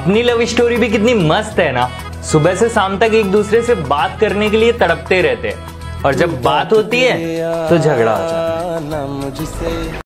अपनी love story भी कितनी मस्त है ना। सुबह से शाम तक एक दूसरे से बात करने के लिए तड़पते रहते हैं और जब बात होती है तो झगड़ा हो जाता है।